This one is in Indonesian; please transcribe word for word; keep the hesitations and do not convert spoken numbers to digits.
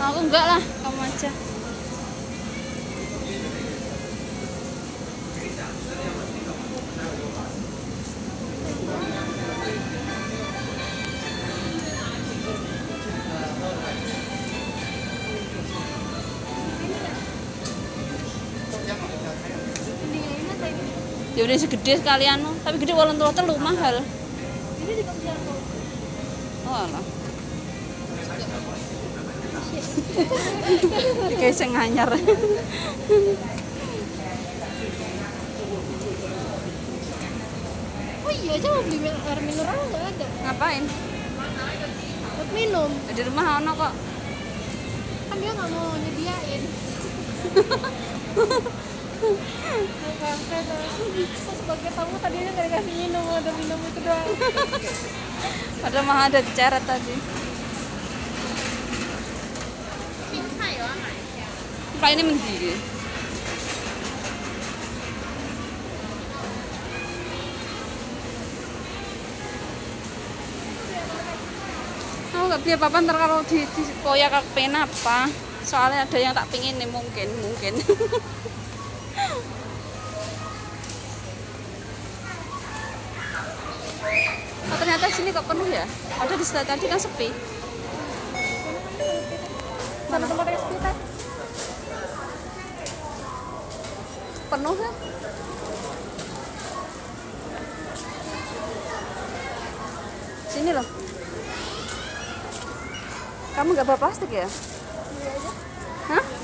Aku enggak lah, kamu aja. Ya udah segede sekalian, tapi gede walau tua telu mahal. Ini juga bisa kok. Oh alah. Kayak sing anyar. Oh iya, coba beli air mineral nggak ada. Ngapain? Buat minum. Di rumah ono kok. Kan dia nggak mau nyediain. Bangke tuh. Sebagai tamu tadinya nggak dikasih minum, ada minum itu doang. Padahal mah ada diceret tadi. Pak ini mendiri. Aku nggak beli apa-apa ntar kalau di, di koyak aku pengen apa. Soalnya ada yang tak pingin nih mungkin mungkin. Oh, ternyata sini kok penuh ya? Ada di sebelah tadi kan sepi. Sana tempat yang sepi kan? Penuh kan? Sini loh. Kamu nggak bawa plastik ya? Iya aja. Hah?